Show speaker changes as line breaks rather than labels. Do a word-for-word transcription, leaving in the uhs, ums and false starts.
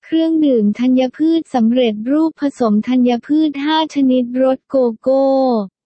เครื่องดื่มธัญพืชสำเร็จรูปผสมธัญพืชห้าชนิดรสโกโก้